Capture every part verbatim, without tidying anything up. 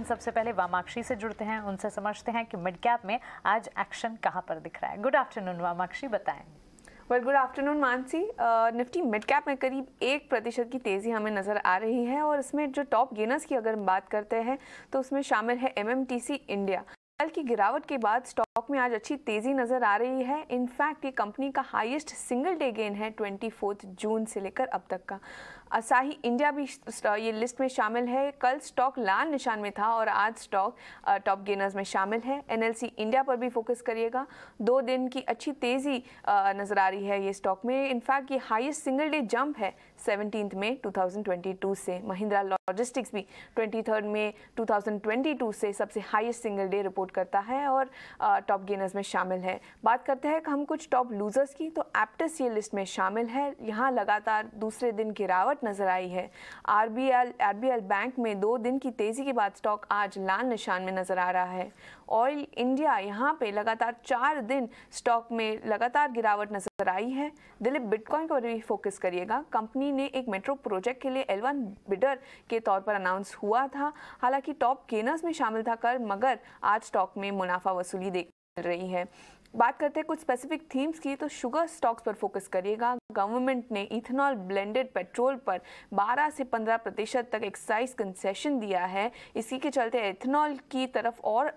सबसे पहले वामाक्षी से जुड़ते हैं, उनसे समझते हैं कि मिड कैप में आज एक्शन कहां पर दिख रहा है। गुड आफ्टरनून वामाक्षी, बताएं। Well good afternoon Mansi. Nifty mid cap में करीब एक प्रतिशत की तेज़ी हमें नज़र आ रही है और इसमें जो टॉप गेनर्स की अगर हम बात करते हैं तो उसमें शामिल है एमएमटीसी इंडिया। कल की गिरावट के बाद स्टॉक में आज अच्छी तेज़ी नज़र आ रही है। इनफैक्ट ये कंपनी का हाईएस्ट सिंगल डे गेन है चौबीस जून से लेकर अब तक का। असाही इंडिया भी ये लिस्ट में शामिल है। कल स्टॉक लाल निशान में था और आज स्टॉक टॉप गेनर्स में शामिल है। एनएलसी इंडिया पर भी फोकस करिएगा। दो दिन की अच्छी तेज़ी नज़र आ रही है ये स्टॉक में। इनफैक्ट ये हाईएस्ट सिंगल डे जंप है सेवनटीन्थ में दो हज़ार बाईस से। महिंद्रा लॉजिस्टिक्स भी तेईस में दो हज़ार बाईस से सबसे हाईएस्ट सिंगल डे रिपोर्ट करता है और टॉप गेनर्स में शामिल है। बात करते हैं हम कुछ टॉप लूजर्स की, तो एप्टिस ये लिस्ट में शामिल है। यहाँ लगातार दूसरे दिन गिरावट नजर आई है। आरबीएल आरबीएल बैंक में दो दिन की तेजी के बाद स्टॉक आज लाल निशान में नजर आ रहा है। ऑयल इंडिया यहाँ पे लगातार चार दिन स्टॉक में लगातार गिरावट नजर आई है। दिलीप बिटकॉइन पर भी फोकस करिएगा। कंपनी ने एक मेट्रो प्रोजेक्ट के लिए एल वन बिडर के तौर पर अनाउंस हुआ था। हालांकि टॉप गेनर्स में शामिल था कर, मगर आज स्टॉक में मुनाफा वसूली देख मिल रही है। बात करते हैं कुछ स्पेसिफिक थीम्स की, तो शुगर स्टॉक्स पर फोकस करिएगा। गवर्नमेंट ने इथेनॉल ब्लेंडेड पेट्रोल पर बारह से पंद्रह प्रतिशत तक एक्साइज कंसेशन दिया है। इसी के चलते इथेनॉल की तरफ और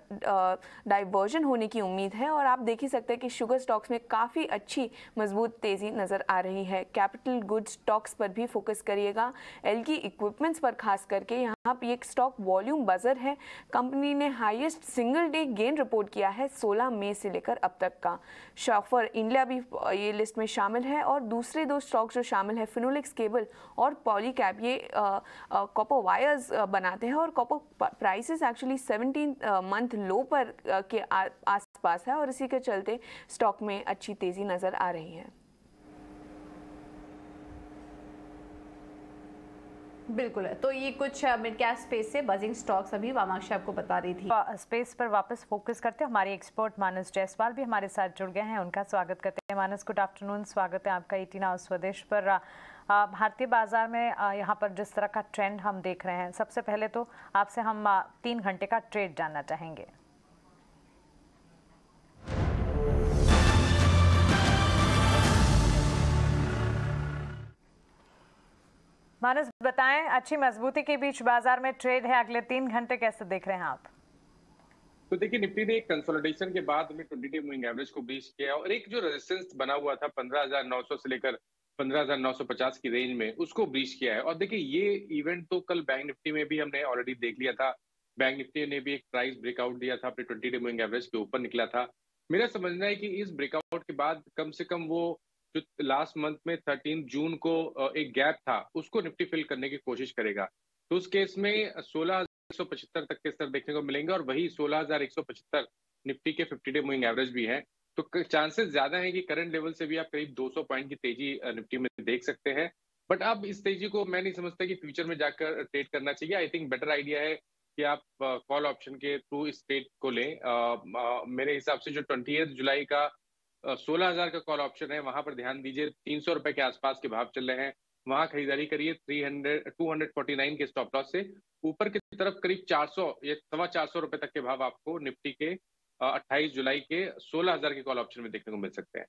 डाइवर्जन होने की उम्मीद है और आप देख ही सकते हैं कि शुगर स्टॉक्स में काफ़ी अच्छी मजबूत तेज़ी नज़र आ रही है। कैपिटल गुड्स स्टॉक्स पर भी फोकस करिएगा। एलगी इक्विपमेंट्स पर खास करके यहाँ पर एक स्टॉक वॉल्यूम बजर है। कंपनी ने highest single day gain report किया है सोलह मई से लेकर अब तक का। शॉफर इंडिया भी ये लिस्ट में शामिल है और दूसरे दो स्टॉक्स जो शामिल है फिनोलेक्स केबल और पॉलीकैब, ये कॉपर वायर्स बनाते हैं और copper prices actually seventeen month low पर आ, के आसपास है और इसी के चलते स्टॉक में अच्छी तेजी नजर आ रही है। बिल्कुल है, तो ये कुछ मिड कैप स्पेस से बजिंग स्टॉक्स अभी वामाक्षी आपको बता रही थी। स्पेस पर वापस फोकस करते हैं। हमारे एक्सपर्ट मानस जायसवाल भी हमारे साथ जुड़ गए हैं, उनका स्वागत करते हैं। मानस, गुड आफ्टरनून, स्वागत है आपका एटीन आवर्स स्वदेश पर। भारतीय बाजार में यहाँ पर जिस तरह का ट्रेंड हम देख रहे हैं, सबसे पहले तो आपसे हम तीन घंटे का ट्रेड जानना चाहेंगे। मानस बताएं, अच्छी मजबूती के बीच बाजार में ट्रेड है, अगले तीन घंटे कैसे देख रहे हैं आप? तो देखिए, निफ्टी ने कंसोलिडेशन के बाद में ट्वेंटी डे मूविंग एवरेज को ब्रीच किया और एक जो रेजिस्टेंस बना हुआ था पंद्रह हज़ार नौ सौ से लेकर पंद्रह हज़ार नौ सौ पचास की रेंज में, उसको ब्रीच किया है। और देखिए, ये इवेंट तो कल बैंक निफ्टी में भी हमने ऑलरेडी देख लिया था। बैंक निफ्टी ने भी एक प्राइस ब्रेकआउट दिया था, अपने ट्वेंटी डे मूविंग एवरेज के ऊपर निकला था। मेरा समझना है कि इस ब्रेकआउट के बाद कम से कम वो जो लास्ट मंथ में थर्टीन जून को एक गैप था, उसको निफ्टी फिल करने की कोशिश करेगा। तो उस केस में सोलह एक सौ पचहत्तर तक के स्तर देखने को मिलेंगे और वही सोलह हज़ार एक सौ पचहत्तर निफ्टी के फिफ्टी डे मूविंग एवरेज भी है। तो चांसेस ज्यादा है कि करंट लेवल से भी आप करीब दो सौ पॉइंट की तेजी निफ्टी में देख सकते हैं। बट अब इस तेजी को मैं नहीं समझता कि फ्यूचर में जाकर ट्रेड करना चाहिए। आई थिंक बेटर आइडिया है कि आप कॉल ऑप्शन के थ्रू इस ट्रेड को लें। आ, आ, मेरे हिसाब से जो ट्वेंटी जुलाई का सोलह हजार का कॉल ऑप्शन है, वहां पर ध्यान दीजिए। तीन सौ रुपए के आसपास के भाव चल रहे हैं, वहां खरीदारी करिए। Three hundred two hundred forty nine के स्टॉप लॉस से ऊपर की तरफ करीब चार सौ या सवा चार सौ रुपए तक के भाव आपको निफ्टी के अट्ठाईस जुलाई के सोलह हजार के कॉल ऑप्शन में देखने को मिल सकते हैं।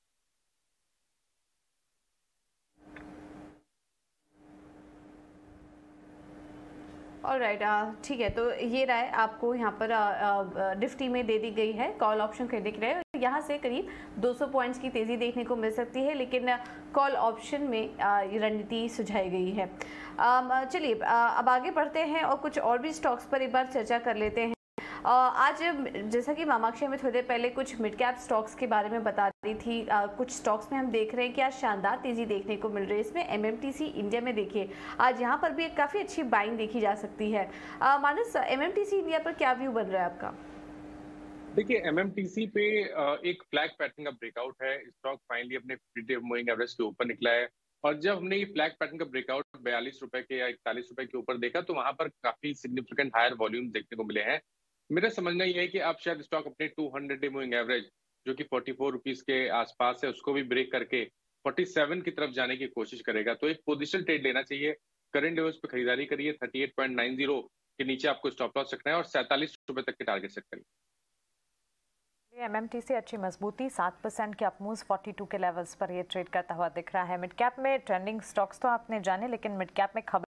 ऑलराइट, ठीक है, तो ये राय आपको यहाँ पर निफ्टी में दे दी गई है कॉल ऑप्शन खरीदने के लिए। यहाँ से करीब दो सौ पॉइंट्स की तेज़ी देखने को मिल सकती है, लेकिन कॉल ऑप्शन में रणनीति सुझाई गई है। चलिए अब आगे बढ़ते हैं और कुछ और भी स्टॉक्स पर एक बार चर्चा कर लेते हैं। आज जैसा कि वामाक्षी हमें थोड़ी देर पहले कुछ मिड कैप स्टॉक्स के बारे में बता रही थी, आ, कुछ स्टॉक्स में हम देख रहे हैं कि आज शानदार तेजी देखने को मिल रही है। इसमें एमएमटीसी इंडिया में देखिए आज यहाँ पर भी एक काफ़ी अच्छी बाइंग देखी जा सकती है। आ, मानस, एमएमटीसी इंडिया पर क्या व्यू बन रहा है आपका? देखिए, एमएमटीसी पे एक फ्लैग पैटर्न का ब्रेकआउट है। स्टॉक फाइनली अपने फिफ्टी डे मूविंग एवरेज के ऊपर निकला है और जब हमने ये फ्लैग पैटर्न का ब्रेकआउट बयालीस रुपए के या इकतालीस रुपए के ऊपर देखा, तो वहां पर काफी सिग्निफिकेंट हायर वॉल्यूम देखने को मिले हैं। मेरा समझना यह है कि अब शायद स्टॉक अपने two hundred day moving average जो कि फोर्टी फोर रुपीज के आसपास है, उसको भी ब्रेक करके फोर्टी सेवन की तरफ जाने की कोशिश करेगा। तो एक पोजिशनल ट्रेड लेना चाहिए। करंट लेवल्स पे खरीदारी करिए। Thirty eight point nine zero के नीचे आपको स्टॉप लॉस रखना है और सैंतालीस रुपए तक के टारगेट सेट करें। एमएमटीसी अच्छी मजबूती सात परसेंट के अपमूव्स बयालीस के लेवल्स पर ये ट्रेड करता हुआ दिख रहा है। मिड कैप में ट्रेंडिंग स्टॉक्स तो आपने जाने, लेकिन मिड कैप में खबर